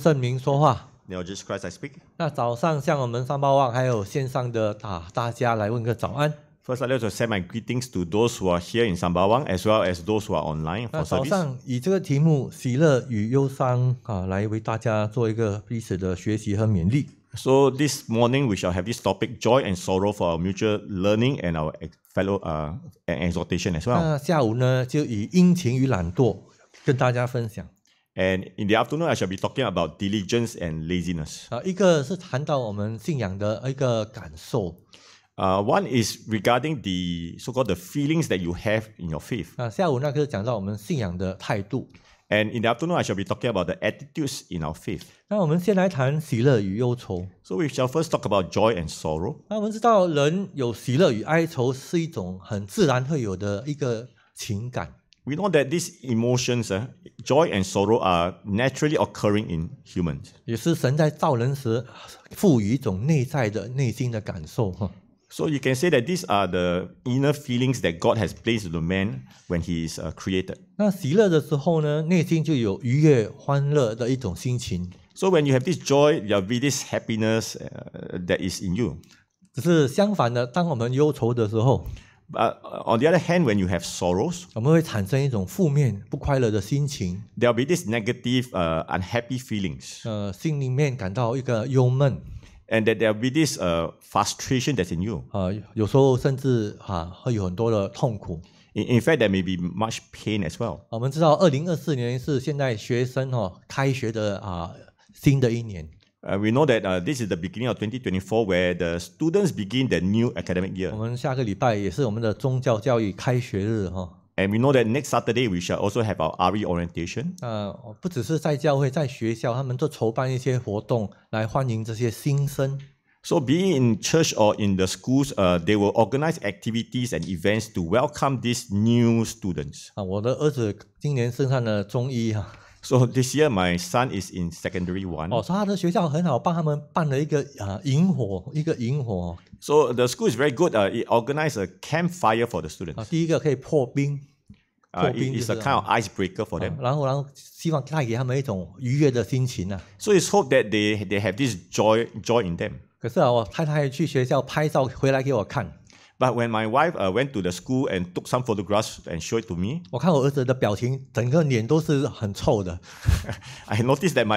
圣名说话。 Now, Jesus Christ, I speak. 那早上向我们三八望还有线上的大家来问个早安。 First, I'd like to send my greetings to those who are here in Sembawang as well as those who are online 那 for 早 service. 上以这个题目喜乐与忧伤来为大家做一个彼此的学习和勉励。 So this morning we shall have this topic, joy and sorrow, for our mutual learning and our fellow and exhortation as well. 那下午呢，就以殷勤与懒惰跟大家分享。 And in the afternoon, I shall be talking about diligence and laziness. 一个是谈到我们信仰的一个感受。 One is regarding the so-called the feelings that you have in your faith. 下午那个是讲到我们信仰的态度。 And in the afternoon, I shall be talking about the attitudes in our faith. 那我们先来谈喜乐与忧愁。 So we shall first talk about joy and sorrow. 那我们知道人有喜乐与哀愁是一种很自然会有的一个情感。 We know that these emotions, joy and sorrow, are naturally occurring in humans. 也是神在造人时赋予一种内在的内心的感受。 So you can say that these are the inner feelings that God has placed into man when he is created. 那喜乐的时候呢，内心就有愉悦欢乐的一种心情。 So when you have this joy, you have this happiness that is in you. 只是相反的，当我们忧愁的时候， But on the other hand, when you have sorrows, 我们会产生一种负面不快乐的心情。 there will be this negative, unhappy feelings. 心里面感到一个忧闷。 And that there will be this frustration that's in you. 有时候甚至会有很多的痛苦。 In fact, there may be much pain as well. 我们知道，2024年是现在学生开学的新的一年。 We know that this is the beginning of 2024, where the students begin the new academic year. 我们下个礼拜也是我们的宗教教育开学日 And we know that next Saturday we shall also have our RE orientation. 不只是在教会，在学校，他们都筹办一些活动来欢迎这些新生。 So be it in church or in the schools, they will organize activities and events to welcome these new students. 我的儿子今年升上了中一 So this year my son is in secondary 1. 说他的学校很好，帮他们办了一个萤火。 So the school is very good. It organized a campfire for the students. 第一个可以破冰。 It's a kind of icebreaker for them. 然后希望带给他们一种愉悦的心情。 So it's hope that they have this joy in them. 可是我太太去学校拍照回来给我看。 But when my wife went to the school and took some photographs and showed it to me, 我看我儿子的表情，整个脸都是很臭的。 I noticed that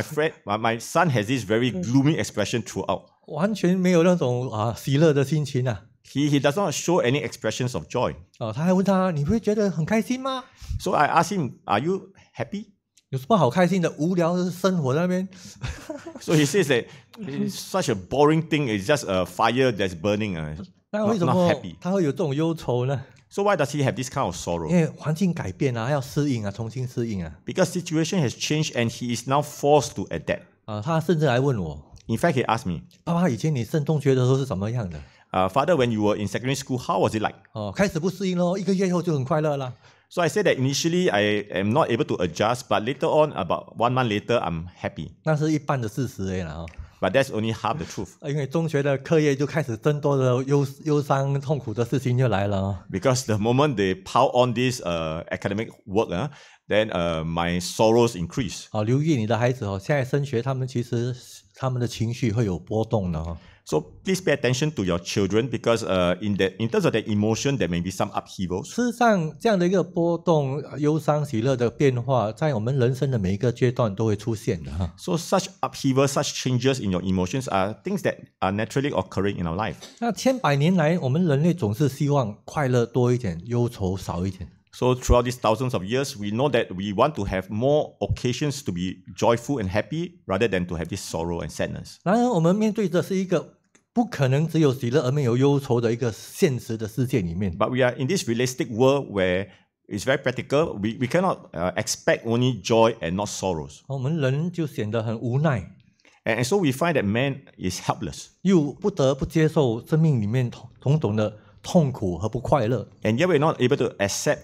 my son has this very gloomy expression throughout. 完全没有那种喜乐的心情。 He does not show any expressions of joy. 他还问他：“你不会觉得很开心吗？” So I asked him, "Are you happy?" 有什么好开心的？无聊的生活在那边。 So he says that it's such a boring thing. It's just a fire that's burning. 那为什 not 么 happy. 他会有这种忧愁呢？ So why does he have this kind of sorrow? 因为环境改变要适应重新适应。 Because situation has changed and he is now forced to adapt. 他甚至还问我 In fact, he asked me, 爸爸，以前你升中学的时候是怎么样的？ Father, when you were in secondary school, how was it like? 开始不适应咯，1个月后就很快乐啦。 So I said that initially I am not able to adjust, but later on, about 1 month later, I'm happy. 那是一半的事实而已啦。 But that's only half the truth. 因为中学的课业就开始增多的忧伤痛苦的事情就来了。 Because the moment they pile on this academic work, then my sorrows increase. 留意你的孩子现在升学，他们其实他们的情绪会有波动的。 So please pay attention to your children because in terms of their emotion, there may be some upheavals. 事实上，这样的一个波动、忧伤、喜乐的变化，在我们人生的每一个阶段都会出现的。 So such upheavals, such changes in your emotions are things that are naturally occurring in our life. 那千百年来，我们人类总是希望快乐多一点，忧愁少一点。 So throughout these thousands of years, we know that we want to have more occasions to be joyful and happy rather than to have this sorrow and sadness. 然而，我们面对的是一个不可能只有喜乐而没有忧愁的一个现实的世界里面。 But we are in this realistic world where it's very practical. We cannot expect only joy and not sorrows. 我们人就显得很无奈， And so we find that man is helpless. 又不得不接受生命里面种种的痛苦和不快乐。 And yet we're not able to accept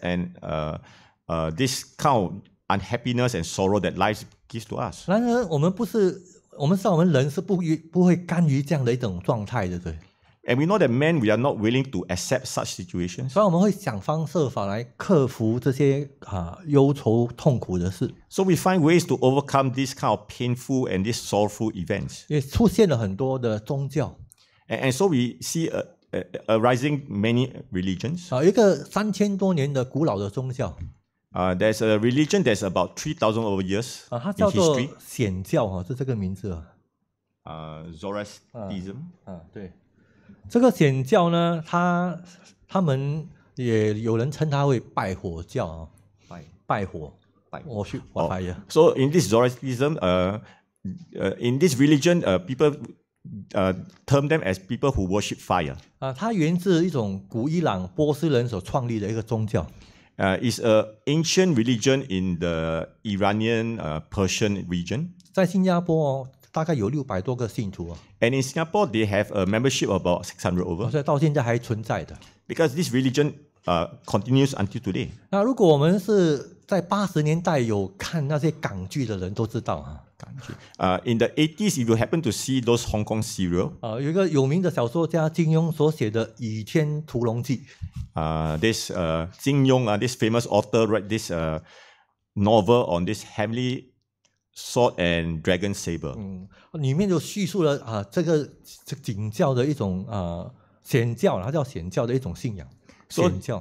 this kind of unhappiness and sorrow that life gives to us. 然而，我们知道我们人是不会甘于这样的一种状态的，对。 And we know that men, we are not willing to accept such situations. 所以我们会想方设法来克服这些忧愁痛苦的事。 So we find ways to overcome this kind of painful and these sorrowful events. 也出现了很多的宗教。 And so we see arising many religions. 一个3000多年的古老的宗教。 There's a religion that's about 3,000 over years 它 in 叫做 history. 显教是这个名字。 Zoroastrianism. 对。这个显教呢，他们也有人称它为拜火教拜火worship fire. So in this Zoroastrianism, in this religion, people term them as people who worship fire. 它源自一种古伊朗波斯人所创立的一个宗教。 It's an ancient religion in the Iranian Persian region. 在新加坡大概有600多个信徒。 And in Singapore, they have a membership of about 600 over. 所以到现在还存在的。 Because this religion continues until today. 那如果我们是在80年代有看那些港剧的人都知道 in the 80s, if you happen to see those Hong Kong serial, 有一个有名的小说家金庸所写的《倚天屠龙记》。 this Jin Yong, this famous author, wrote this novel on this heavenly sword and dragon saber. 里面就叙述了这个景教的一种显教，它叫显教的一种信仰。 So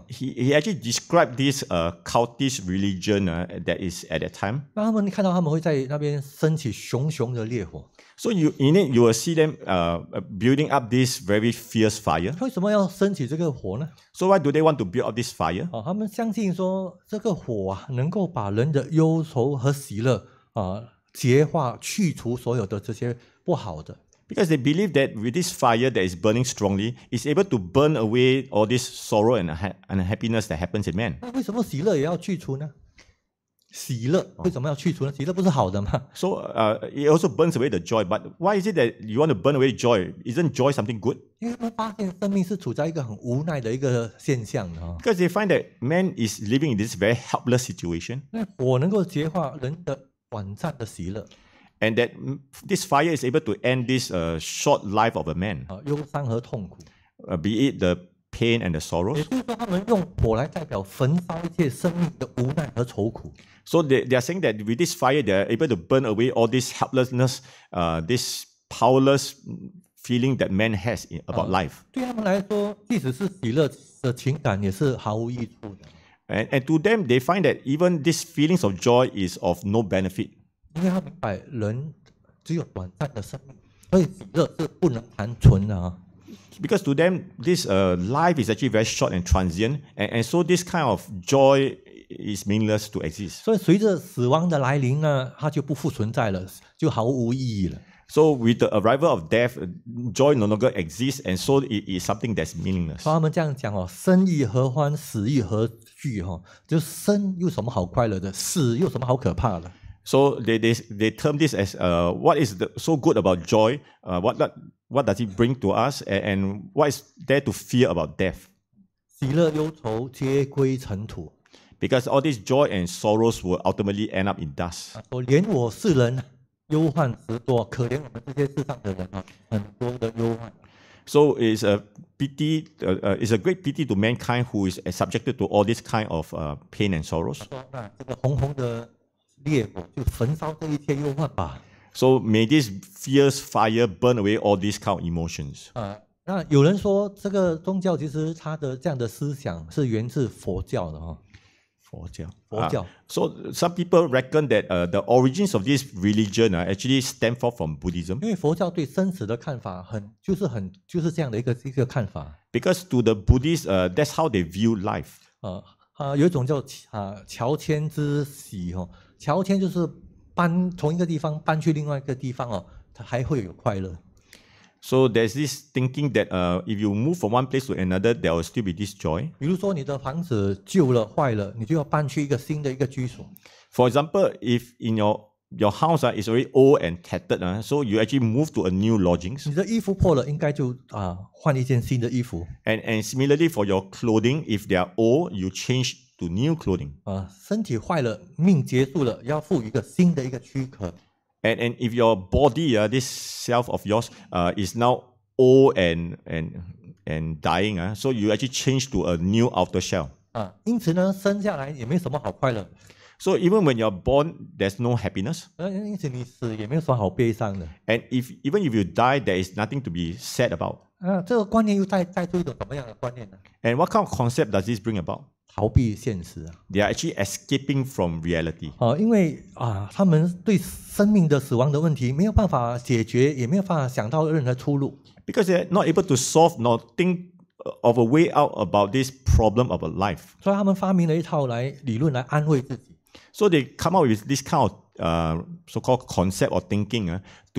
he actually described this cultish religion that is at that time. 那他们看到他们会在那边升起熊熊的烈火。 So in it you will see them building up this very fierce fire. 为什么要升起这个火呢？ So why do they want to build up this fire? 他们相信说这个火能够把人的忧愁和喜乐洁化去除所有的这些不好的。 Because they believe that with this fire that is burning strongly, it's able to burn away all this sorrow and unhappiness that happens in man. 那为什么喜乐也要去除呢？喜乐为什么要去除呢？喜乐不是好的吗？ So it also burns away the joy. But why is it that you want to burn away joy? Isn't joy something good? 因为他们发现生命是处在一个很无奈的一个现象的。 Because they find that man is living in this very helpless situation. 那火能够洁化人的短暂的喜乐。 And that this fire is able to end this short life of a man. 忧伤和痛苦。 Be it the pain and the sorrows. 也就是说，他们用火来代表焚烧一切生命的无奈和愁苦。 So they are saying that with this fire, they are able to burn away all this helplessness, this powerless feeling that man has about life. 对他们来说，即使是喜乐的情感，也是毫无益处的。 And to them, they find that even these feelings of joy is of no benefit. 因为他明白人只有短暂的生命，所以喜乐是不能长存的。 Because to them, this life is actually very short and transient, and so this kind of joy is meaningless to exist. 所以随着死亡的来临呢，它就不复存在了，就毫无意义了。 So with the arrival of death, joy no longer exists, and so it is something that's meaningless. 他们这样讲生亦何欢，死亦何惧就生有什么好快乐的，死有什么好可怕的。 So they term this as what is so good about joy? What does it bring to us? And what is there to fear about death? 喜乐忧愁皆归尘土。 Because all these joy and sorrows will ultimately end up in dust. 怜我世人忧患实多，可怜我们这些世上的人很多的忧患。 So it's a pity. It's a great pity to mankind who is subjected to all this kind of pain and sorrows. 那这个红红的烈火就焚烧这一切忧患吧。 So may this fierce fire burn away all these kind of emotions. 那有人说，这个宗教其实它的这样的思想是源自佛教的佛教。 So some people reckon that the origins of this religion actually stem from Buddhism. 因为佛教对生死的看法就是这样的一个看法。 Because to the Buddhists, that's how they view life. 有一种叫乔迁之喜乔迁就是从一个地方搬去另外一个地方它还会有快乐。 So there's this thinking that if you move from one place to another, there will still be this joy. 比如说你的房子旧了坏了，你就要搬去一个新的一个居所。 For example, if in your house is already old and tattered, so you actually move to a new lodgings. 你的衣服破了，应该就换一件新的衣服。 And similarly for your clothing, if they are old, you change to new clothing. 身体坏了，命结束了，要赋予一个新的一个躯壳。 And if your body, this self of yours, is now old and dying, so you actually change to a new outer shell. 因此呢，生下来也没什么好快乐。 So even when you're born, there's no happiness. 因此你死也没有什么好悲伤的。 And even if you die, there is nothing to be sad about. 这个观念又带出一种什么样的观念呢？ And what kind of concept does this bring about? 逃避现实啊！ They are actually escaping from reality. 因为他们对生命的死亡的问题没有办法解决，也没有办法想到任何出路。 Because they're not able to solve nor think of a way out about this problem of a life. 所以他们发明了一套理论来安慰自己。 So they come up with this kind of so-called concept or thinking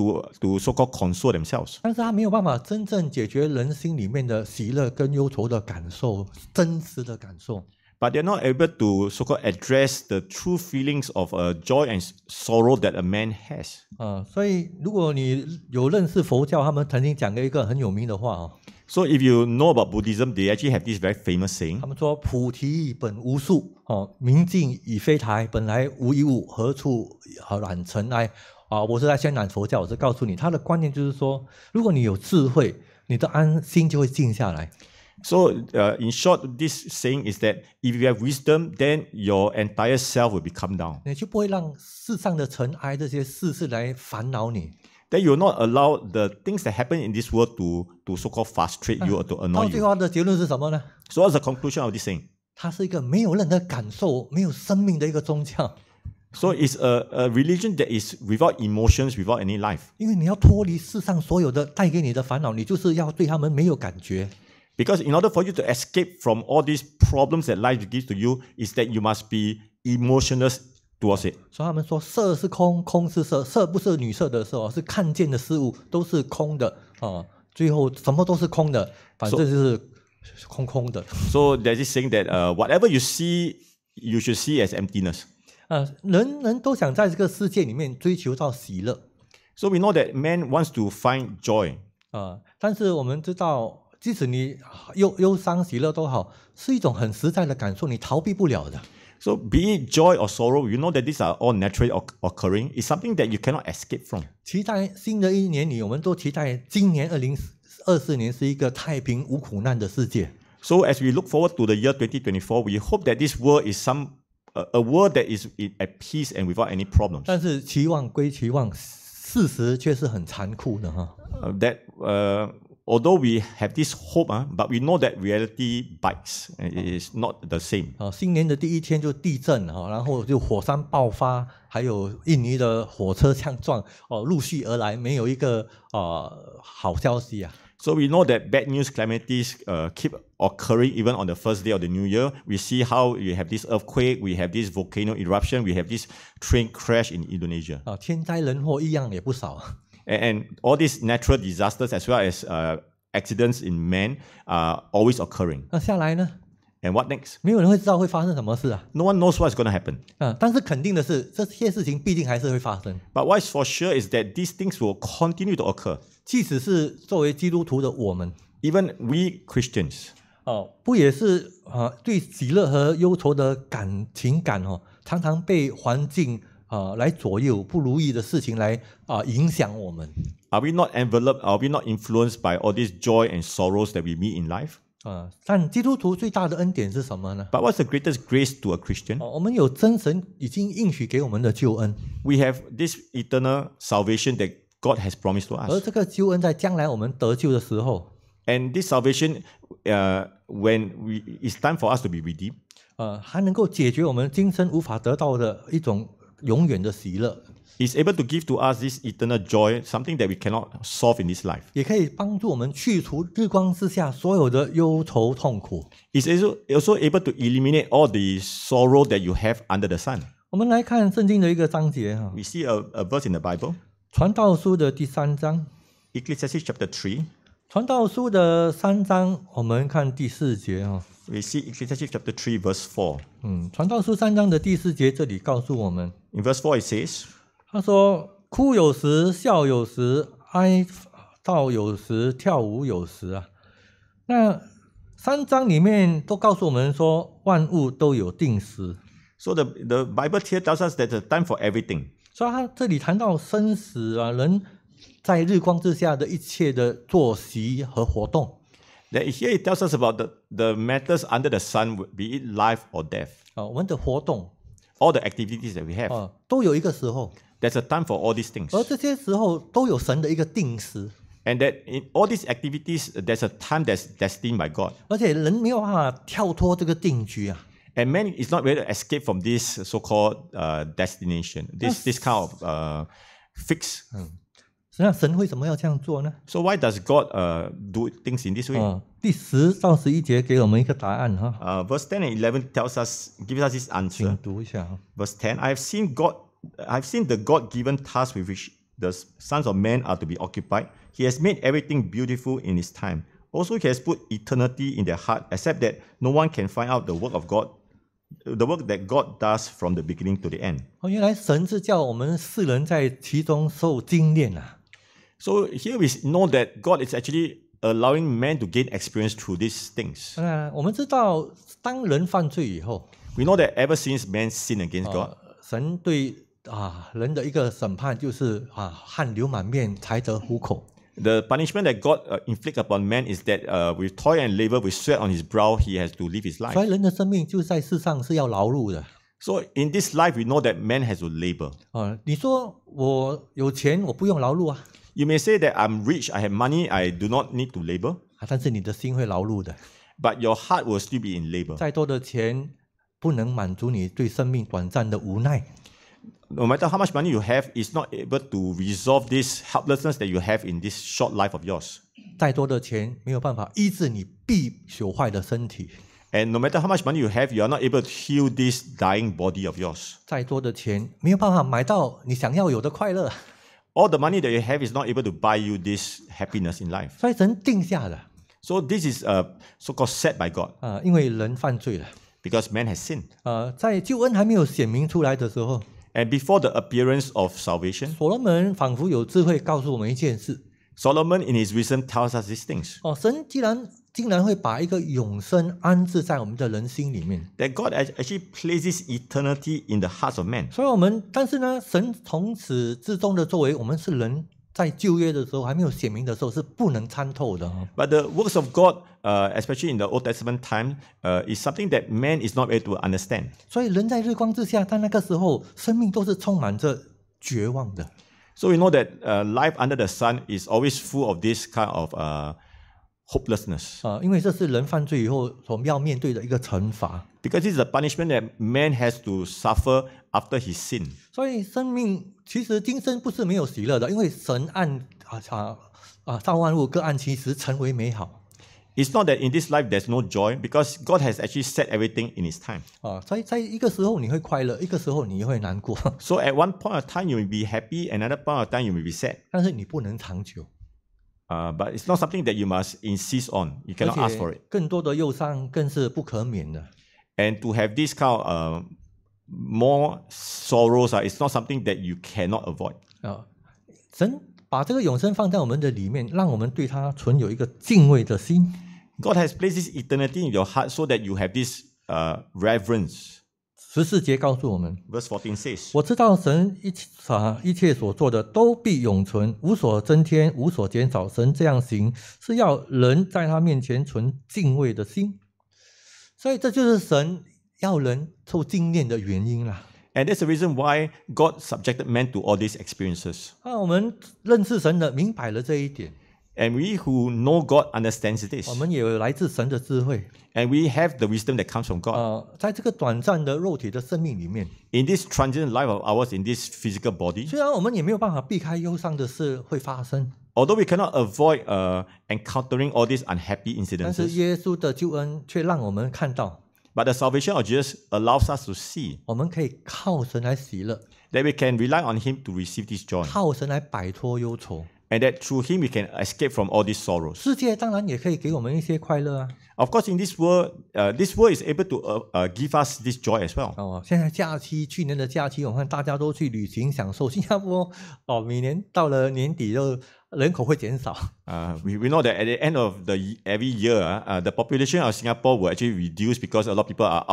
to so-called console themselves. 但是他没有办法真正解决人心里面的喜乐跟忧愁的感受，真实的感受。 But they're not able to so-called address the true feelings of joy and sorrow that a man has. 所以如果你有认识佛教，他们曾经讲过一个很有名的话 So if you know about Buddhism, they actually have this very famous saying. 他们说：“菩提本无树，明镜亦非台，本来无一物，何处染尘埃？”我是在宣传佛教，我是告诉你，他的观念就是说，如果你有智慧，你的心就会静下来。 So in short, this saying is that if you have wisdom, then your entire self will be calmed down. 你就不会让世上的尘埃这些事来烦恼你。 Then you will not allow the things that happen in this world to so-called frustrate you or to 到 annoy 最 you. 后的结论是什么呢？ So what's the conclusion of this saying? 它是一个没有任何感受、没有生命的一个宗教。 So it's a religion that is without emotions, without any life. 因为你要脱离世上所有的带给你的烦恼，你就是要对他们没有感觉。 Because in order for you to escape from all these problems that life gives to you, is that you must be emotionless towards it. 所以他们说色是空，空是色，色不是女色的色，是看见的事物都是空的最后什么都是空的，反正就是空空的。 So there's this saying that whatever you see, you should see as emptiness. 人都想在这个世界里面追求到喜乐。 So we know that man wants to find joy. 但是我们知道。 即使你忧伤、喜乐都好，是一种很实在的感受，你逃避不了的。 So be it joy or sorrow, you know that these are all naturally occurring. It's something that you cannot escape from. 期待新的一年里，我们都期待今年2024年是一个太平无苦难的世界。 So as we look forward to the year 2024, we hope that this world is a world that is at peace and without any problems. 但是期望归期望，事实却是很残酷的 Although we have this hope, but we know that reality bites and it is not the same. 新年的第一天就地震然后就火山爆发，还有印尼的火车相撞陆续而来，没有一个好消息啊。 So we know that bad news, calamities keep occurring even on the first day of the new year. We see how you have this earthquake, we have this volcano eruption, we have this train crash in Indonesia. 天灾人祸一样也不少。 And all these natural disasters as well as accidents in man are always occurring. 那下来呢？ And what next? 没有人会知道会发生什么事啊。 No one knows what's going to happen. 但是肯定的是，这些事情必定还是会发生。 But what is for sure is that these things will continue to occur. 即使是作为基督徒的我们， Even we Christians. 不也是对喜乐和忧愁的情感常常被环境来左右，不如意的事情来影响我们。 Are we not enveloped? Are we not influenced by all these joy and sorrows that we meet in life? 但基督徒最大的恩典是什么呢？ But what's the greatest grace to a Christian? 我们有真神已经应许给我们的救恩， We have this eternal salvation that God has promised to 而 us. 这个救恩在将来我们得救的时候， And this salvation, when it's time for us to be redeemed, 还能够解决我们今生无法得到的一种永远的喜乐， is able to give to us this eternal joy, something that we cannot solve in this life. 也可以帮助我们去除日光之下所有的忧愁痛苦。 It's also able to eliminate all the sorrow that you have under the sun. 我们来看圣经的一个章节 We see a verse in the Bible, 传道书的第3章。 Ecclesiastes chapter 3. 传道书的3章，我们看第4节 We see Ecclesiastes chapter 3 verse 4. 传道书3章的第4节，这里告诉我们， In verse 4 it says, 他说：“哭有时，笑有时，哀悼有时，跳舞有时啊。”那3章里面都告诉我们说，万物都有定时。 so the Bible here tells us that there's a time for everything. 所以他这里谈到生死啊，人在日光之下的一切的作息和活动。 That here it tells us about the matters under the sun, be it life or death. 我们的活动 All the activities that we have. 都有一个时候， There's a time for all these things. 而这些时候都有神的一个定时。 And that in all these activities, there's a time that's destined by God. 而且人没有办法跳脱这个定局啊。 And man is not ready to escape from this so-called destination, this kind of fix. 那神为什么要这样做呢？ So why does God do things in this way? 第10到11节给我们一个答案哈。 Verse 10 and 11 gives us this answer. 请读一下。 Verse 10, I've seen the God-given task with which the sons of men are to be occupied. He has made everything beautiful in his time. Also, he has put eternity in their heart, except that no one can find out the work of God, the work that God does from the beginning to the end. 原来神是叫我们世人在其中受精炼啊。 So here we know that God is actually allowing man to gain experience through these things. 我们知道，当人犯罪以后， We know that ever since man sinned against God, 神对人的一个审判就是汗流满面才得糊口。 the punishment that God inflicts upon man is that with toil and labor, with sweat on his brow, he has to live his life. 所以人的生命就在世上是要劳碌的。 So in this life, we know that man has to labor. 你说我有钱，我不用劳碌啊。 You may say that I'm rich, I have money, I do not need to labor. 但是你的心会劳碌的。 But your heart will still be in labor. 再多的钱不能满足你对生命短暂的无奈。 No matter how much money you have, it's not able to resolve this helplessness that you have in this short life of yours. 再多的钱没有办法医治你必朽坏的身体。 And no matter how much money you have, you are not able to heal this dying body of yours. 再多的钱没有办法买到你想要有的快乐。 All the money that you have is not able to buy you this happiness in life. 所以神定下的。 So this is so-called set by God. 因为人犯罪了。 Because man has sinned. 在救恩还没有显明出来的时候， And before the appearance of salvation, 所罗门仿佛有智慧告诉我们一件事。 Solomon in his wisdom tells us these things. 神竟然会把一个永生安置在我们的人心里面。 That God actually places eternity in the hearts of men. 所以但是呢，神从始至终的作为，我们是人在旧约的时候还没有显明的时候是不能参透的。 But the works of God, especially in the Old Testament time, is something that man is not able to understand. 所以人在日光之下，在那个时候，生命都是充满着绝望的。 So we know that life under the sun is always full of this kind of hopelessness. 因为这是人犯罪以后所要面对的一个惩罚。 Because this is the punishment that man has to suffer after his sin. 所以生命其实今生不是没有喜乐的，因为神按造万物各按其时成为美好。 It's not that in this life there's no joy, because God has actually set everything in His time. 所以在一个时候你会快乐，一个时候你会难过。 So at one point of time you may be happy, another point of time you may be sad. 但是你不能长久。 But it's not something that you must insist on. You cannot ask for it. 更多的忧伤更是不可免的。 And to have this kind of more sorrows, it's not something that you cannot avoid. 神把这个永生放在我们的里面，让我们对他存有一个敬畏的心。 God has placed this eternity in your heart so that you have this reverence. 14节告诉我们 Verse 14 says, 我知道神一切所做的都必永存，无所增添，无所减少。神这样行，是要人在他面前存敬畏的心。所以这就是神要人受经验的原因啦。 And that's the reason why God subjected man to all these experiences. 我们认识神的，明白了这一点。 And we who know God understands this. 我们也有来自神的智慧。 And we have the wisdom that comes from God. 在这个短暂的肉体的生命里面 In this transient life of ours, in this physical body, 虽然我们也没有办法避开忧伤的事会发生， although we cannot avoid encountering all these unhappy 但是 incidences, 耶稣的救恩却让我们看到， but the salvation of Jesus allows us to see 我们可以靠神来喜乐， that we can rely on Him to receive this joy. 靠神来摆脱忧愁。 And that through Him we can escape from all these sorrows. 世界当然也可以给我们一些快乐啊。 Of course, in this world is able to give us this joy as well. 现在假期，去年的假期，我看大家都去旅行享受。新加坡每年到了年底就人口会减少。 We know that at the end of every year, the population of Singapore will actually reduce because a lot of people are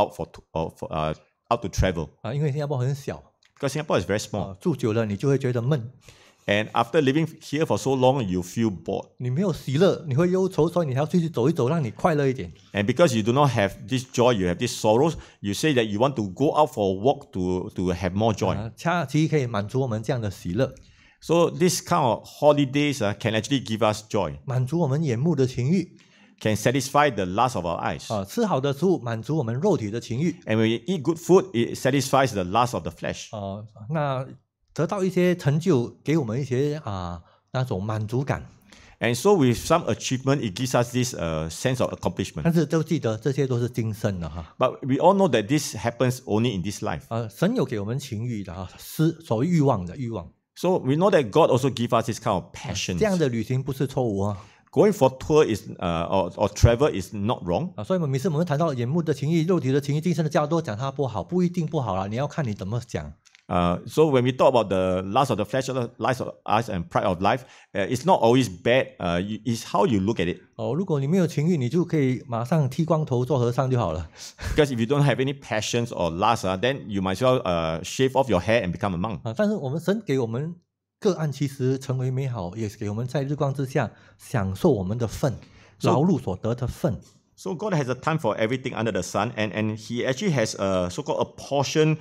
out to travel. 因为新加坡很小， Because Singapore is very small. 住久了你就会觉得闷。 And after living here for so long, you feel bored. 你没有喜乐，你会忧愁，所以你还要出去走一走，让你快乐一点。 And because you do not have this joy, you have this sorrows, you say that you want to go out for a walk to have more joy. 假期可以满足我们这样的喜乐， So this kind of holidays can actually give us joy, 满足我们眼目的情欲。 can satisfy the lust of our eyes. 吃好的食物满足我们肉体的情欲。 And when we eat good food, it satisfies the lust of the flesh. 那得到一些成就，给我们一些那种满足感。 And so with some achievement, it gives us this sense of accomplishment. 但是都记得这些都是今生的哈。 But we all know that this happens only in this life. 神有给我们情欲的所谓欲望的欲望。 So we know that God also gives us this kind of passion. 这样的旅行不是错误啊。 Going for tour is or travel is not wrong. 所以每次我们谈到眼目的情欲、肉体的情欲、今生的教，都讲它不好，不一定不好啦，你要看你怎么讲。 So when we talk about the lust of the flesh, the lust of eyes, and pride of life, it's not always bad. It's how you look at it. 如果你没有情欲，你就可以马上剃光头做和尚就好了。 Because if you don't have any passions or lust, then you might as well shave off your hair and become a monk. 但是我们神给我们个案，其实成为美好，也给我们在日光之下享受我们的份，劳碌所得的份。 So God has a time for everything under the sun, and He actually has a so-called a portion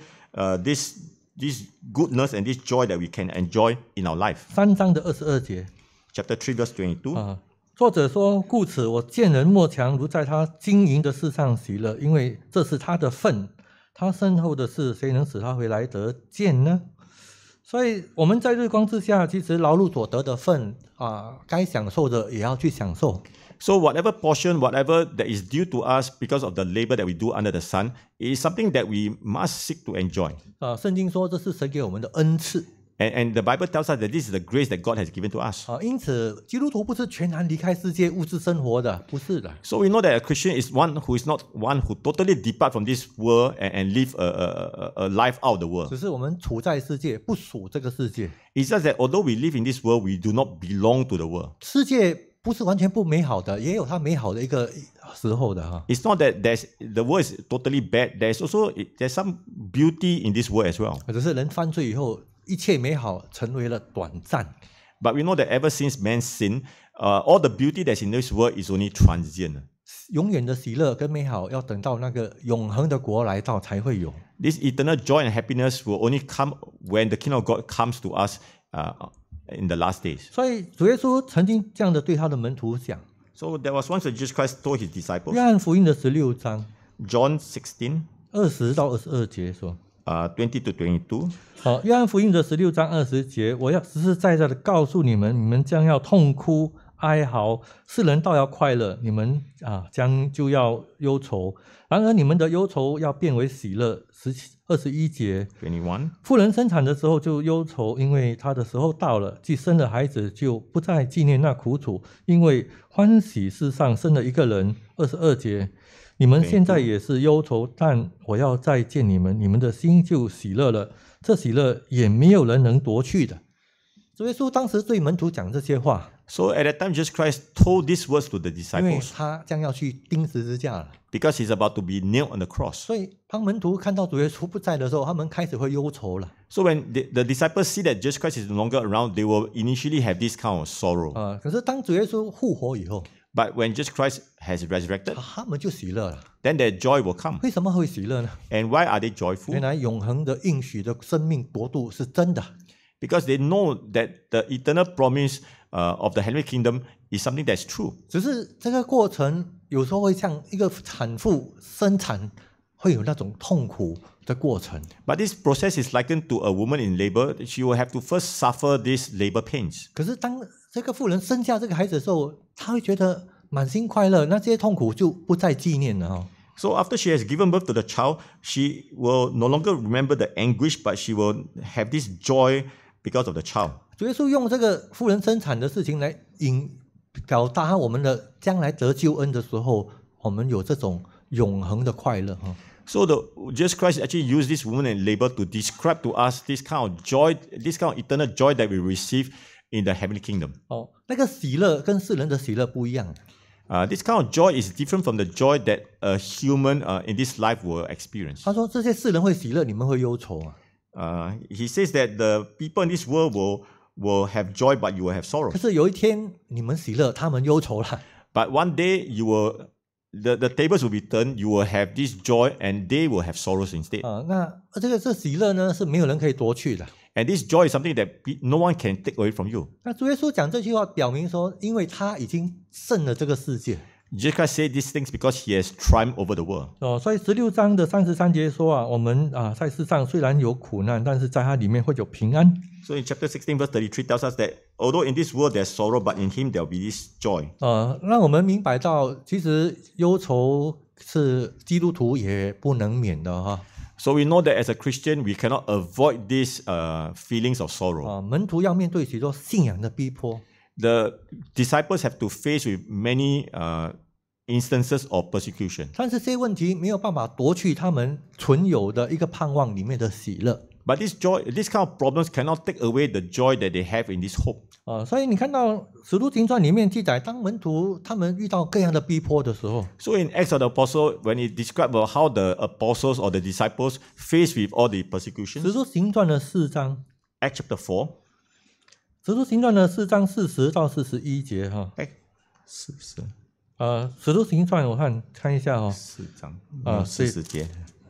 this goodness and this joy that we can enjoy in our life. 3章的22节， Chapter 3, verse 22. 作者说：“故此，我见人莫强如在他经营的事上喜乐，因为这是他的份。他身后的事，谁能使他回来得见呢？”所以我们在日光之下，其实劳碌所得的份该享受的也要去享受。 So whatever portion, whatever that is due to us because of the labor that we do under the sun, is something that we must seek to enjoy. 圣经说这是神给我们的恩赐。 And the Bible tells us that this is the grace that God has given to us. 因此基督徒不是全然离开世界物质生活的，不是的。 So we know that a Christian is one who is not one who totally depart from this world and live a life out of the world. 只是我们处在世界，不属这个世界。 It's just that although we live in this world, we do not belong to the world. 世界不是完全不美好的，也有它美好的一个时候的哈。 It's not that the world is totally bad. There's some beauty in this world as well. 只是人犯罪以后，一切美好成为了短暂。 But we know that ever since man sinned, all the beauty that's in this world is only transient. 永远的喜乐跟美好，要等到那个永恒的国来到才会有。 This eternal joy and happiness will only come when the kingdom of God comes to us in the last days. 所以主耶稣曾经这样的对他的门徒讲。 So there was once that Jesus Christ told his disciples. 约翰福音的16章 John 16, 20到22节说。 20 to 22. 约翰福音的16章20节，我要实实在在的告诉你们，你们将要痛哭哀嚎，世人倒要快乐，你们就要忧愁。然而你们的忧愁要变为喜乐。21节， 21. 妇人生产的时候就忧愁，因为她的时候到了，既生了孩子，就不再纪念那苦楚，因为欢喜世上生了一个人。22节，你们现在也是忧愁，但我要再见你们，你们的心就喜乐了，这喜乐也没有人能夺去的。主耶稣当时对门徒讲这些话。 So at that time, Jesus Christ told these words to the 因为 disciples 他将要去钉十字架了， because he's about to be nailed on the cross. 所以当门徒看到主耶稣不在的时候，他们开始会忧愁了。 So when the disciples see that Jesus Christ is no longer around, they will initially have this kind of sorrow. 可是当主耶稣复活以后， But when Jesus Christ has resurrected, 他们就喜乐了。 then their joy will come. 为什么会喜乐呢？ And why are they joyful? 原来永恒的应许的生命国度是真的。 Because they know that the eternal promise of the heavenly kingdom is something that's true. 只是这个过程有时候会像一个产妇生产会有那种痛苦的过程。 But this process is likened to a woman in labor. She will have to first suffer these labor pains. 可是当这个妇人生下这个孩子的时候，她会觉得满心快乐，那这些痛苦就不再纪念了。 So after she has given birth to the child, she will no longer remember the anguish, but she will have this joy because of the child. 主耶稣用这个妇人生产的事情来表达我们的将来得救恩的时候，我们有这种永恒的快乐。 So Jesus Christ actually used this woman in labor to describe to us this kind of joy, this kind of eternal joy that we receive in the heavenly kingdom. 那个喜乐跟世人的喜乐不一样。 This kind of joy is different from the joy that a human in this life will experience. 他说这些世人会喜乐，你们会忧愁啊。 He says that the people in this world will have joy, but you will have sorrow. 可是有一天你们喜乐，他们忧愁了。 But one day you will, the tables will be turned. You will have this joy, and they will have sorrows instead. 那这喜乐呢，是没有人可以夺去的。 And this joy is something that no one can take away from you. 那主耶稣讲这句话，表明说，因为他已经胜了这个世界。 Jesus Christ said these things because he has triumphed over the world. 所以16章的33节说我们在世上虽然有苦难，但是在它里面会有平安。 So in chapter 16 verse 33 tells us that although in this world there's sorrow, but in him there will be this joy. 让我们明白到，其实忧愁是基督徒也不能免的哈。 So we know that as a Christian, we cannot avoid these feelings of sorrow. 门徒要面对许多信仰的逼迫。 The disciples have to face with many instances of persecution. 但是这些问题没有办法夺去他们存有的一个盼望里面的喜乐。 But this joy, this kind of problems cannot take away the joy that they have in this hope. 所以你看到《使徒行传》里面记载，当门徒他们遇到各样的逼迫的时候 So in Acts of the Apostle, when it describes how the apostles or the disciples face with all the 《 persecutions, 使徒行传》的4章， Acts chapter 4, 《使徒行传》的4章40到41节哈。使徒行传我看一下 4章40节。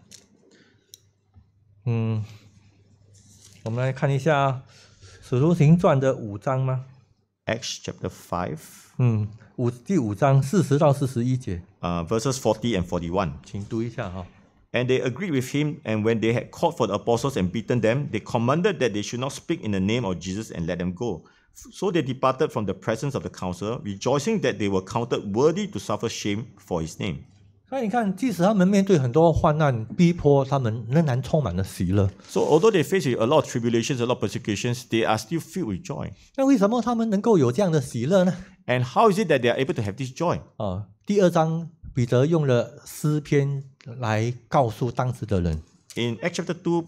我们来看一下使徒行传的5章吗？ Acts chapter 5, 第5章40到41节， verses 40 and 41. 请读一下哈。 And they agreed with him, and when they had called for the apostles and beaten them, they commanded that they should not speak in the name of Jesus and let them go. So they departed from the presence of the council, rejoicing that they were counted worthy to suffer shame for his name. 所以你看，即使他们面对很多患难逼迫，他们仍然充满了喜乐。 So although they face a lot of tribulations, a lot of persecutions, they are still filled with joy. 那为什么他们能够有这样的喜乐呢？ And how is it that they are able to have this joy? 第2章彼得用了诗篇来告诉当时的人。 In Acts chapter 2,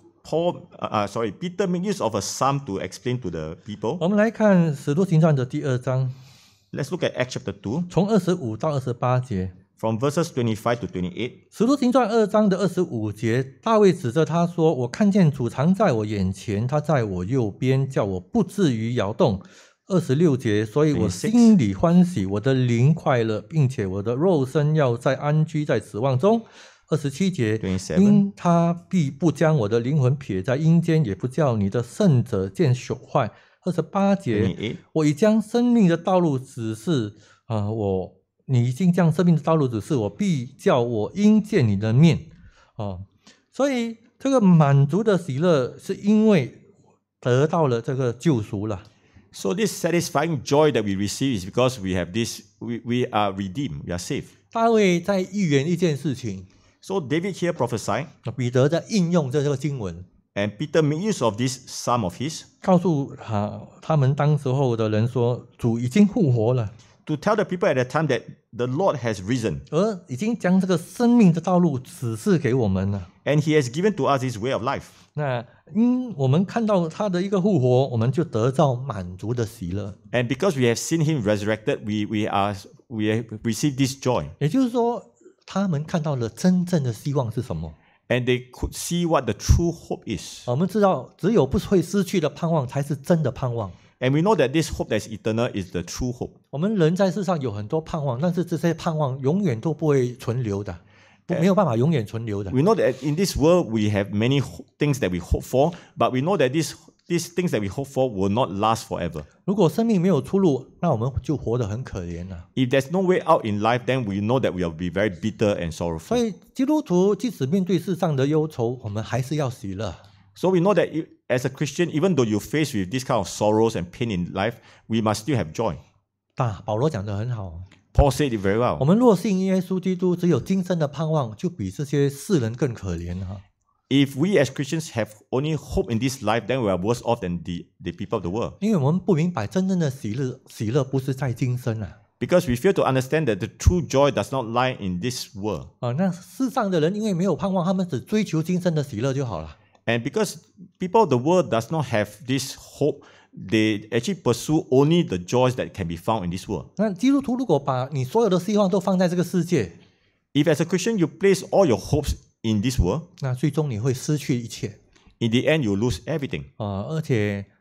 Peter made use of a psalm to explain to the people. 我们来看使徒行传的第2章， Let's look at Acts chapter 2, 从25到28节。 from verses 25 to 28. 使徒行传2章的25节，大卫指着他说：“我看见主常在我眼前，他在我右边，叫我不至于摇动。”26节，所以我心里欢喜，我的灵快乐，并且我的肉身要再安居在死亡中。27节，因他必不将我的灵魂撇在阴间，也不叫你的圣者见朽坏。28节，我已将生命的道路指示你已经将生命的道路指示我，必叫我因见你的面。所以这个满足的喜乐，是因为得到了这个救赎了。 So this satisfying joy that we receive is because we have this, we are redeemed, we are saved. 大卫在预言一件事情。 So David here prophesied. 彼得在应用这个经文。 And Peter made use of this psalm of his. 告诉他们当时候的人说，主已经复活了。 To tell the people at that time that the Lord has risen. 而已经将这个生命的道路指示给我们了。 And he has given to us his way of life. 那我们看到他的一个复活，我们就得到满足的喜乐。 And because we have seen him resurrected, we have received this joy. 也就是说，他们看到了真正的希望是什么？ And they could see what the true hope is. 我们知道，只有不会失去的盼望，才是真的盼望。 And we know that this hope that is eternal is the true hope. 我们人在世上有很多盼望，但是这些盼望永远都不会存留的，没有办法永远存留的。 We know that in this world we have many things that we hope for, but we know that these things that we hope for will not last forever. 如果生命没有出路，那我们就活得很可怜了。 If there's no way out in life, then we know that we will be very bitter and sorrowful. 所以基督徒即使面对世上的忧愁，我们还是要喜乐。 So we know that as a Christian, even though you face with this kind of sorrows and pain in life, we must still have joy. 保罗讲得很好。 Paul said it very well. 我们若信耶稣基督，只有今生的盼望，就比这些世人更可怜哈。 If we as Christians have only hope in this life, then we are worse off than the people of the world. 因为我们不明白真正的喜乐不是在今生啊。 Because we fail to understand that the true joy does not lie in this world. 那世上的人因为没有盼望，他们只追求今生的喜乐就好了。 And because people of the world does not have this hope, they actually pursue only the joys that can be found in this world. 那基督徒如果把你所有的希望都放在这个世界， If as a Christian you place all your hopes in this world, 那最终你会失去一切。 in the end you lose everything. 而且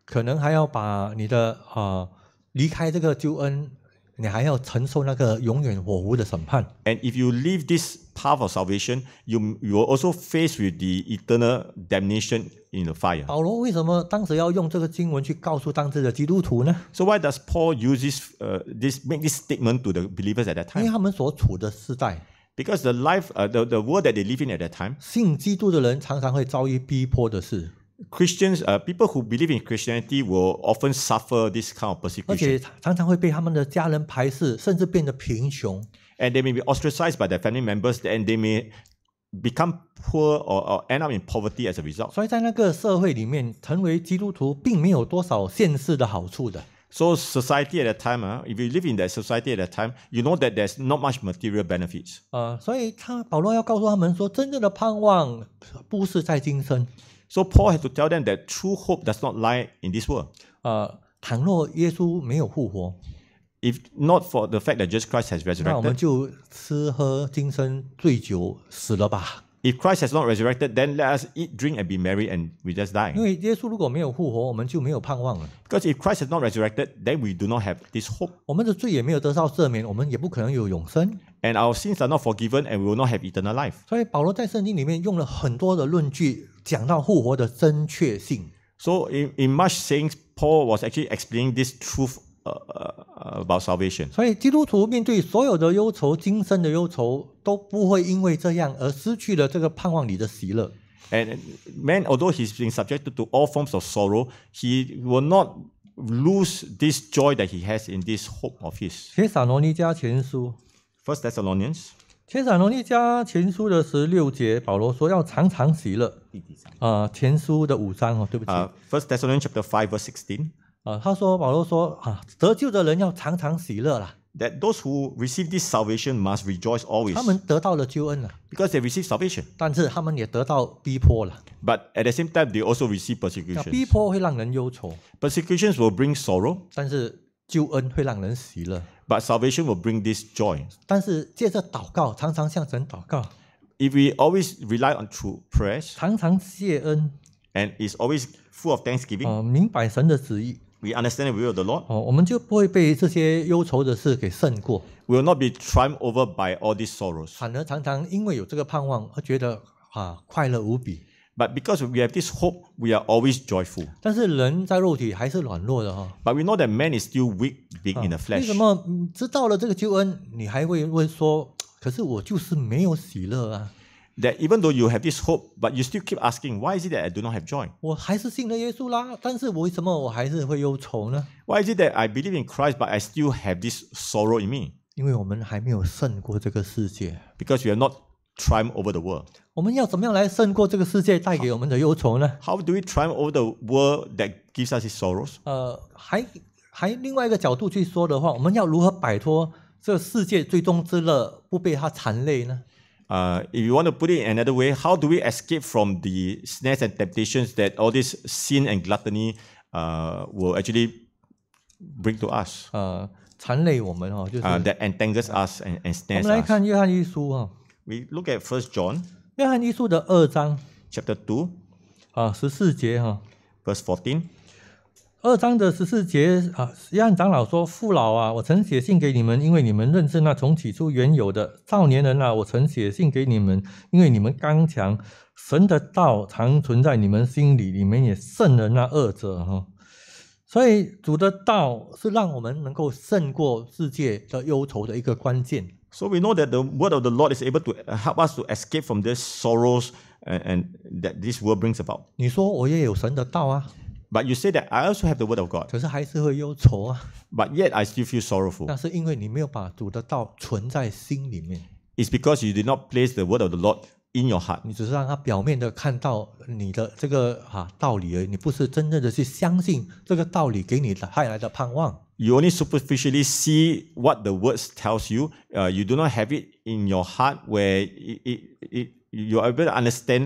可能还要把你的离开这个救恩，你还要承受那个永远火湖的审判。 And if you leave this path of salvation, you will also face with the eternal damnation in the fire. 保罗为什么当时要用这个经文去告诉当时的基督徒呢？ So why does Paul use make this statement to the believers at that 因为 time? 他们所处的时代， Because the world that they live in at that time, 信基督的人常常会遭遇逼迫的事， Christians, people who believe in Christianity will often suffer this kind of 而且 persecution. 常常会被他们的家人排斥，甚至变得贫穷。 And they may be ostracized by their family members, and they may become poor or end up in poverty as a result. 所以在那个社会里面，成为基督徒并没有多少现世的好处的。 So society at that time, if you live in that society at that time, you know that there's not much material benefits. 所以保罗要告诉他们说，真正的盼望不是在今生。 So Paul had to tell them that true hope does not lie in this world. 倘若耶稣没有复活， If not for the fact that Jesus Christ has 那我们 resurrected, 就吃喝今生醉酒死了吧。 if Christ has not resurrected, then let us eat, drink, and be merry, and we just die. 因为耶稣如果没有复活，我们就没有盼望了。 Because if Christ has not resurrected, then we do not have this hope. 我们的罪也没有得到赦免，我们也不可能有永生。 And our sins are not forgiven, and we will not have eternal life. 所以保罗在圣经里面用了很多的论据，讲到复活的正确性。 So in much sayings, Paul was actually explaining this truth about salvation. 所以基督徒面对所有的忧愁、今生的忧愁，都不会因为这样而失去了这个盼望里的喜乐。 And man, although he's been subjected to all forms of sorrow, he will not lose this joy that he has in this hope of his. 帖撒罗尼迦前书， First Thessalonians 帖撒罗尼迦前书的16节，保罗说要常常喜乐。前书的5章对不起。 First Thessalonians chapter 5 verse 16. 保罗说得救的人要常常喜乐啦。 That those who receive this salvation must rejoice always. 他们得到了救恩了， Because they receive salvation. 但是他们也得到逼迫了。 But at the same time, they also receive 那逼 persecutions. 迫会让人忧愁， Persecutions will bring sorrow, 但是救恩会让人喜乐。 but salvation will bring this joy. 但是借着祷告，常常向神祷告， If we always rely on true prayers 常常谢恩， and is always full of thanksgiving, 明白神的旨意， we understand the will of the Lord, 我们就不会被这些忧愁的事给胜过， we will not be triumphed over by all these sorrows. 反而常常因为有这个盼望而觉得快乐无比。 But because we have this hope, we are always joyful. 但是人在肉体还是软弱的 But we know that man is still weak being in the 为 flesh. 什么知道了这个救恩，你还会问说，可是我就是没有喜乐啊？ That even though you have this hope, but you still keep asking, why is it that I do not have joy? 我还是信了耶稣啦，但是为什么我还是会忧愁呢？ Why is it that I believe in Christ, but I still have this sorrow in me? 因为我们还没有胜过这个世界。 Because we have not triumphed over the world. 我们要怎么样来胜过这个世界带给我们的忧愁呢？ How do we triumph over the world that gives us these sorrows? 还另外一个角度去说的话，我们要如何摆脱这个世界最终之乐，不被它缠累呢？ If you want to put it in another way, how do we escape from the snares and temptations that all this sin and gluttony will actually bring to us? 缠累我们就是 That entangles us and 我 snares 们来 us. 看约翰一书 We look at 1 John 约翰一书的2章 chapter 2, 14节 verse 14. 2章的14节约翰长老说：“父老啊，我曾写信给你们，因为你们认识那从起初原有的；少年人啊，我曾写信给你们，因为你们刚强。神的道常存在你们心里，你们也胜了那恶者。”所以主的道是让我们能够胜过世界的忧愁的一个关键。 So we know that the word of the Lord is able to help us to escape from these sorrows and that this world brings about. 你说我也有神的道啊， But you say that I also have the word of God, 可是还是会忧愁啊。 but yet I still feel sorrowful. 那是因为你没有把主的道存在心里面， It's because you did not place the word of the Lord in your heart. 你只是让他表面的看到你的这个道理而已，你不是真正的去相信这个道理给你带来的盼望。 You only superficially see what the words tells you. You do not have it in your heart where you are able to understand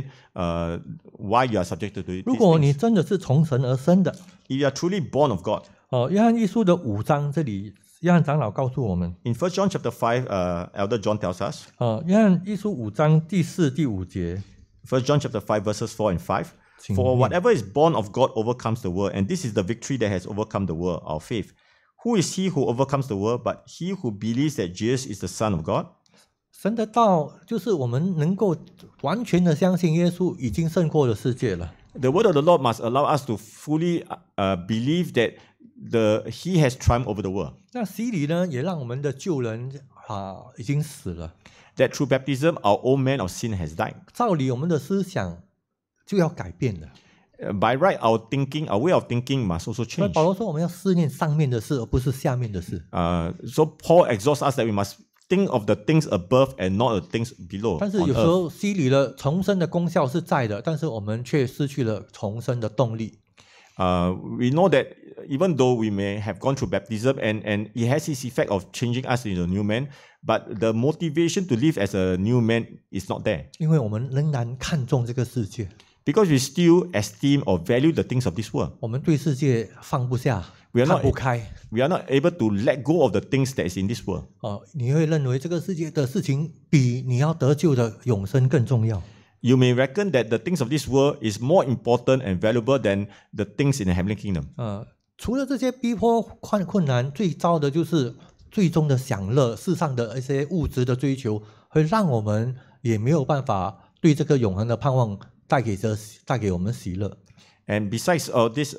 why you are subjected to it. 如果你真的是从神而生的， If you are truly born of God, 约翰一书的5章这里，约翰长老告诉我们， in 1 John chapter 5, Elder John tells us, 约翰一书5章第4、第5节， 1 John chapter 5 verses 4 and 5, For whatever is born of God overcomes the world, and this is the victory that has overcome the world, our faith. Who is he who overcomes the world but he who believes that Jesus is the Son of God? 神的道就是我们能够完全的相信耶稣已经胜过了世界了。 The word of the Lord must allow us to fully believe that He has triumphed over the world. 那洗礼呢，也让我们的旧人已经死了。 That through baptism, our old man of sin has died. 照理，我们的思想就要改变了。 By right, our way of thinking must also 所以 change. 保罗说，我们要思念上面的事，而不是下面的事。 So Paul exhorts us that we must think of the things above and not the things below. 但是有时候洗礼了，重生的功效是在的，但是我们却失去了重生的动力。 We know that even though we may have gone through baptism and it has its effect of changing us into a new man, but the motivation to live as a new man is not there. 因为我们仍然看重这个世界， Because we still esteem or value the things of this world. 我们对世界放不下， We are 看 not 不开。 We are not able to let go of the things that is in this world. 你会认为这个世界的事情比你要得救的永生更重要。 You may reckon that the things of this world is more important and valuable than the things in the heavenly kingdom. 除了这些逼迫困难，最糟的就是最终的享乐，世上的一些物质的追求，会让我们也没有办法对这个永恒的盼望带给我们喜乐。 And besides all these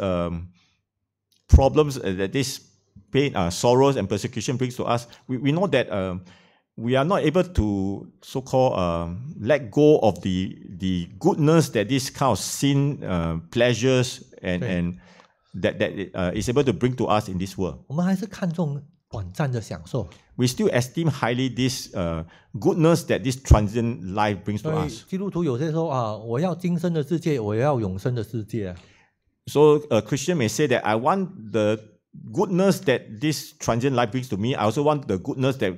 problems that this pain, sorrows, and persecution brings to us, we know that we are not able to so-called let go of the goodness that this kind of sin, pleasures, and that is able to bring to us in this world. 我们还是看重短暂的享受。 We still esteem highly this goodness that this transient life brings to 所以 us. 基督徒有些说我要今生的世界，我要永生的世界。 So a Christian may say that I want the goodness that this transient life brings to me. I also want the goodness that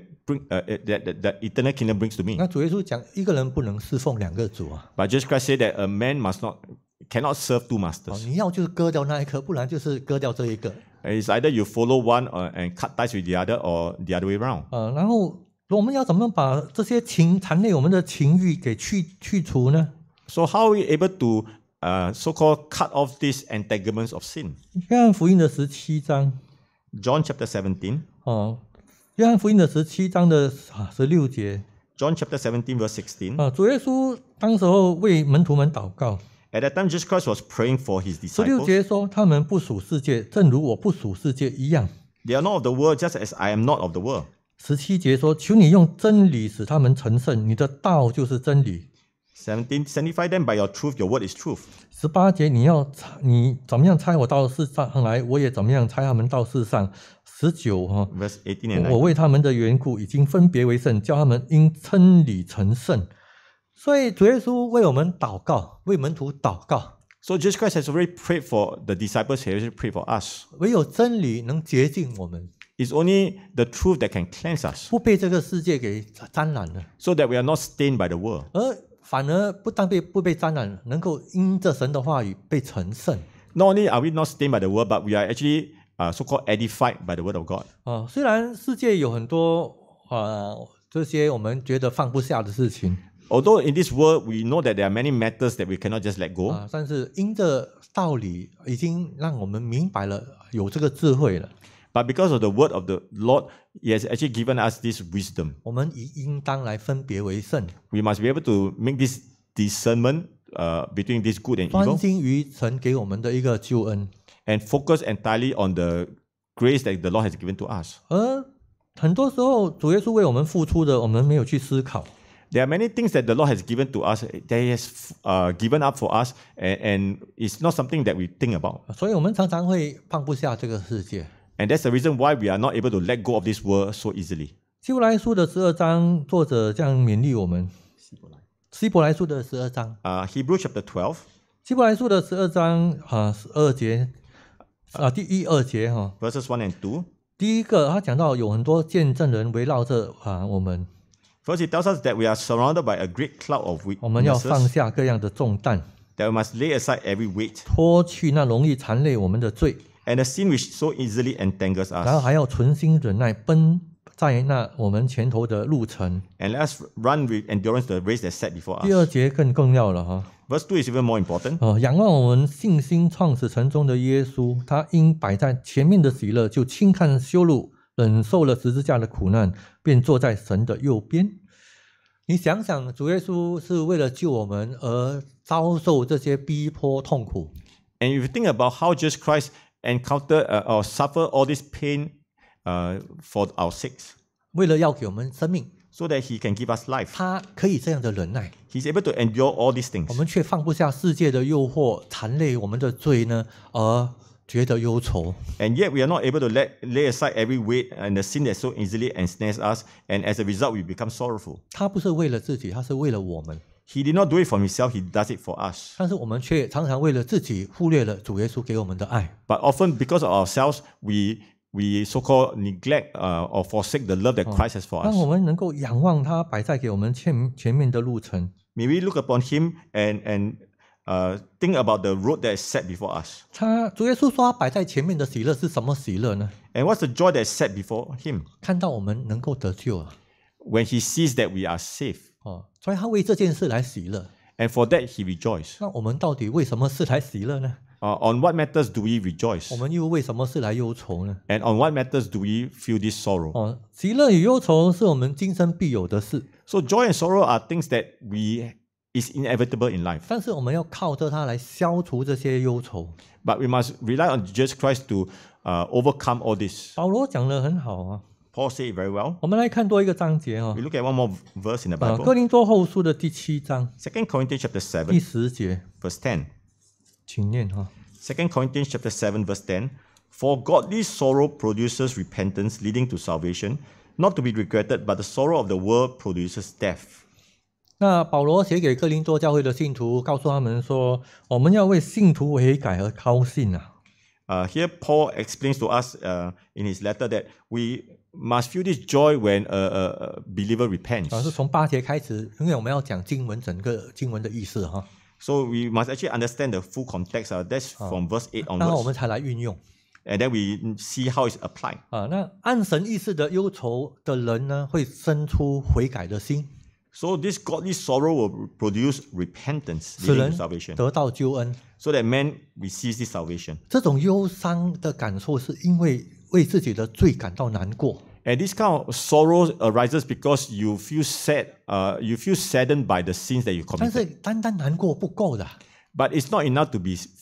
that eternal kingdom brings to me. 那主耶稣讲，一个人不能侍奉两个主啊。 But Jesus Christ said that a man cannot serve two masters. 你要就是割掉那一颗，不然就是割掉这一个。 It's either you follow one and cut ties with the other, or the other way around. 然后我们要怎么把这些残累我们的情欲给去除呢？ So how are we able to so-called cut off these entanglements of sin? 约翰福音的17章 John chapter 17. 约翰福音的17章的16节 John chapter 17 verse 16. 主耶稣当时候为门徒们祷告。 At that time, Jesus Christ was praying for his 16 disciples. 节说，他们不属世界，正如我不属世界一样。 They are not of the world, just as I am not of the world. 17节说，求你用真理使他们成圣，你的道就是真理。 17, sanctify them by your truth, your word is truth. 18节，你怎么样差我到世上来，我也怎么样差他们到世上。19 Verse 18 and 我 19. 为他们的缘故已经分别为圣，叫他们因真理成圣。所以主耶稣为我们祷告，为门徒祷告。 So Jesus Christ has already prayed for the disciples, he has already prayed for us. 唯有真理能洁净我们， It's only the truth that can cleanse us, 不被这个世界给沾染了， so that we are not stained by the world. 而反而不但不被沾染，能够因着神的话语被成圣。 Not only are we not stained by the world, but we are actually so-called edified by the word of God. 虽然世界有很多这些我们觉得放不下的事情， Although in this world we know that there are many matters that we cannot just let go, 但是因着道理已经让我们明白了，有这个智慧了。 but because of the word of the Lord, He has actually given us this wisdom. 我们应当来分别为圣， We must be able to make this discernment between this good and 专 evil, 心于神给我们的一个救恩。 and focus entirely on the grace that the Lord has given to us. 而很多时候，主耶稣为我们付出的，我们没有去思考。 There are many things that the Lord has given to us, that He has given up for us, and it's not something that we think about. 所以我们常常会放不下这个世界。 And that's the reason why we are not able to let go of this world so easily. 希伯来书的12章，作者这样勉励我们。希伯来书的12章， Hebrews chapter 12, 希伯来书的12章12节第1、2节 verses 1 and 2. 第一个他讲到有很多见证人围绕着我们， First, it tells us that we are surrounded by a great cloud of 我们要 witnesses, 放下各样的重担， that we must lay aside every weight 脱去那容易缠累我们的罪， and the sin which so easily entangles 然后 us. 还要存心忍耐， 在那我们前头的路程。 And let us run with endurance the race that's set before 第二 us. 节更重要了哈。 Verse 2 is even more important. 仰望我们信心创始成终的耶稣，他因摆在前面的喜乐，就轻看羞辱，忍受了十字架的苦难，便坐在神的右边。你想想，主耶稣是为了救我们而遭受这些逼迫痛苦。 And if you think about how Jesus Christ encounter or suffer all this pain for our sakes, 为了要给我们生命， so that he can give us life. 他可以这样的忍耐， He's able to endure all these 我 things. 们却放不下世界的诱惑，缠累我们的罪呢，而觉得忧愁。 And yet we are not able to lay aside every weight and the sin that so easily ensnares us. And as a result, we become sorrowful. 他不是为了自己，他是为了我们。 He did not do it for himself. He does it for us. 但是我们却常常为了自己忽略了主耶稣给我们的爱。 But often because of ourselves, we so-called neglect or forsake the love that Christ has for 让 us. 我们能够仰望他摆在给我们前面的路程。 May we look upon him and think about the road that is set before us. 主耶稣说他摆在前面的喜乐是什么喜乐呢？ And what's the joy that is set before him? 看到我们能够得救啊！ When he sees that we are safe. 所以他为这件事来喜乐。 And for that, he rejoiced. 那我们到底为什么事来喜乐呢？ On what matters do we rejoice? 我们又为什么事来忧愁呢？ And on what matters do we feel this sorrow? 喜乐与忧愁是我们今生必有的事， So joy and sorrow are things that is inevitable in life. 但是我们要靠着它来消除这些忧愁。 But we must rely on Jesus Christ to overcome all this. 保罗讲得很好啊， Paul said it very well. 我们来看多一个章节 We look at one more verse in the 哥 Bible. 林多后书的第7章 2 Corinthians chapter 第 7, 10节， verse 10. 请念哈。 2 Corinthians chapter 7, verse 10. For godly sorrow produces repentance leading to salvation, not to be regretted, but the sorrow of the world produces death. 那保罗写给哥林多教会的信徒，告诉他们说，我们要为信徒悔改而高兴啊。 Here Paul explains to us in his letter that we must feel this joy when a believer repents. 是从8节开始，因为我们要讲经文整个经文的意思哈， So we must actually understand the full context. That's from verse 8 然后我 onwards. 们才来运用 And then we see how it's applied. 那按神意思的忧愁的人呢，会生出悔改的心， So this godly sorrow will produce repentance 使 leading 人 to salvation. 得到救恩。 So that man receives this salvation. 这种忧伤的感受，是因为为自己的罪感到难过。 And this kind of sorrow arises because you feel sad, you feel saddened by the sins that you 但是 committed. 单单难过不够的， But it's not enough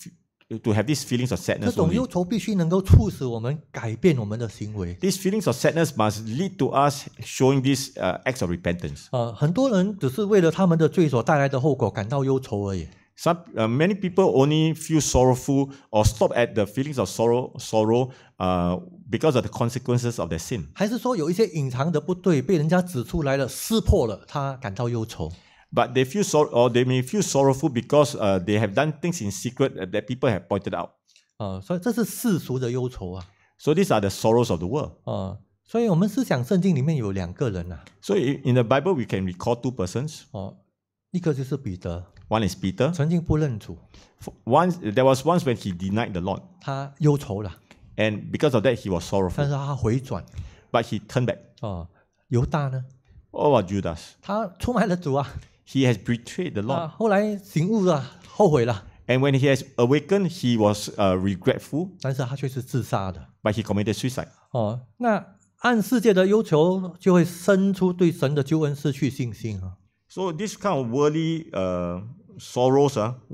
to have these feelings of 这 sadness 种 only. 忧愁必须能够促使我们改变我们的行为。 These feelings of sadness must lead to us showing these acts of repentance. 很多人只是为了他们的罪所带来的后果感到忧愁而已。 Many people only feel sorrowful or stop at the feelings of sorrow because of the consequences of their sin. 还是说有一些隐藏的不对被人家指出来了，撕破了，他感到忧愁。 But they feel or they may feel sorrowful because they have done things in secret that people have pointed out. 所以这是世俗的忧愁啊。 So these are the sorrows of the world. 所以我们思想圣经里面有2个人啊。 So in the Bible we can recall 2 persons. 一个就是彼得， One is Peter. 曾经不认主， There was once when he denied the Lord. 他忧愁了， And because of that he was 但 sorrowful. 是他回转。 But he turned back. 犹大呢， What about Judas? 他出卖了主啊， He has betrayed the Lord. 后来醒悟了，后悔了， And when he has awakened, he was regretful, 但是他却是自杀的。 but he committed suicide. 那按世界的忧愁，就会生出对神的救恩失去信心啊。 So this kind of worldly sorrows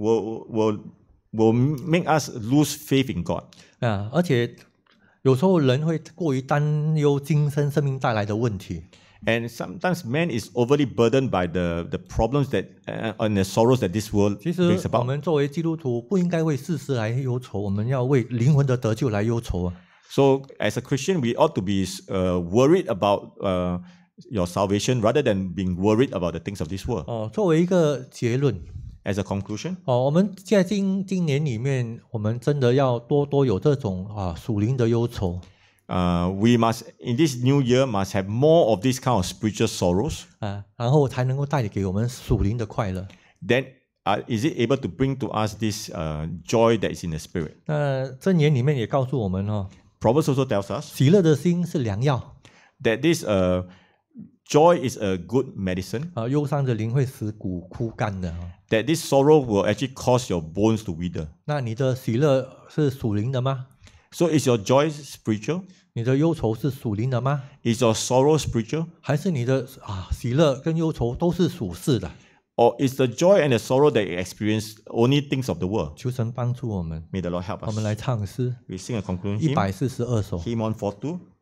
will make us lose faith in God. 而且有时候人会过于担忧今生生命带来的问题。 And sometimes man is overly burdened by the problems that and the sorrows that this world 其 brings 实我 about. 们作为基督徒，不应该为世事来忧愁，我们要为灵魂的得救来忧愁啊。 So as a Christian, we ought to be worried about your salvation rather than being worried about the things of this world. 作为一个结论， As a conclusion, 我们现在今年里面，我们真的要多有这种属灵的忧愁。 we must in this new year must have more of this kind of spiritual sorrows. 然后才能够带给我们属灵的快乐。 Then is it able to bring to us this joy that is in the spirit? 箴言里面也告诉我们 Proverbs also tells us 喜乐的心是良药， that this joy is a good medicine, 忧伤的灵会使骨枯干的。 that this sorrow will actually cause your bones to wither. 那你的喜乐是属灵的吗？ So is your joy spiritual? 你的忧愁是属灵的吗？ Is your sorrow spiritual? 还是你的喜乐跟忧愁都是属世的？ Or is the joy and the sorrow that you experience only things of the world? 求神帮助我们。 May the Lord help 我 us. 们来唱诗 We sing a conclusion hymn, 142首。 hymn 142.